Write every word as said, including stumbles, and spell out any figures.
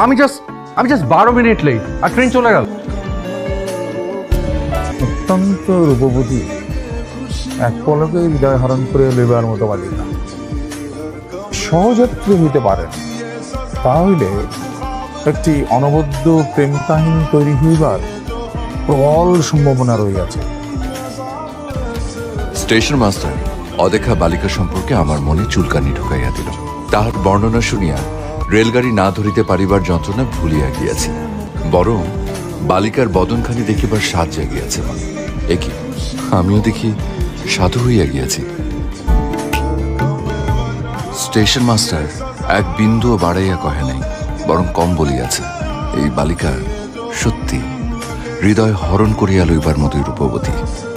আমি জাস্ট আমি জাস্ট বারো মিনিট লেট আর ট্রেন চলে গেল। অত্যন্ত রূপবতী, এক পলকে হৃদয় হরণ করে লইবার মতো বালিকা সহযাত্রী হইতে পারেন, তাহলে একটি অনবদ্য প্রেম কাহিনী তৈরি হইবার প্রবল সম্ভাবনা রইয়াছে। স্টেশন মাস্টার অদেখা বালিকা সম্পর্কে আমার মনে চুলকানি ঢুকাইয়া দিল। তাহার বর্ণনা শুনিয়া রেলগাড়ি না ধরিতে পারিবার যন্ত্রণা ভুলিয়া গিয়াছি, বরং বালিকার বদনখানি দেখিবার স্বাদ জাগিয়াছে। একই আমিও দেখি সাধু হইয়া গিয়াছি। স্টেশন মাস্টার এক বিন্দুও বাড়াইয়া কহে নাই, বরং কম বলিয়াছে। এই বালিকা সত্যি হৃদয় হরণ করিয়া লইবার মতোই রূপবতী।